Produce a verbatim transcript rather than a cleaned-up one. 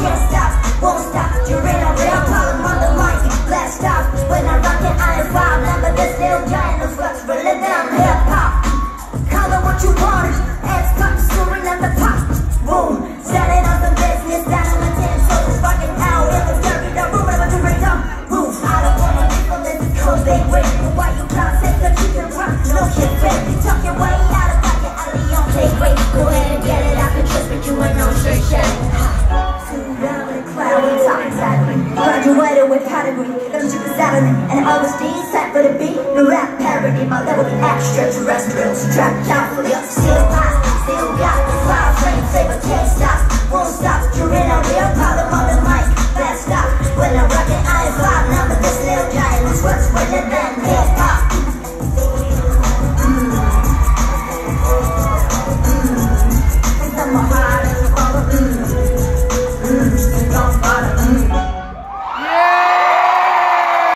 can't stop, won't stop. You're in a real problem on the mic, blast off. When I rock it, I am wild. Number this little guy in the flux, really down hip hop. Call it what you want, and stop the story at the pop. Boom, setting up some business down on my ten toes. Fucking out in the dirty, the room, I'm to bring up roof. I don't wanna be from this, it's cold, they wait. But why you can't take the you can run, no kid fit. You talk your way out of pocket, out of your take wait. Go ahead and get it, I can trust, but you ain't no straight shit. Too down with a cloud, we talk exactly. Graduated with pedigree, don't you examine it. And I was decent for the beat, the rap parody. My level be extraterrestrial, so trap carefully. Still hot, still got the fire frame, say but can't stop, won't stop. You're in a real problem.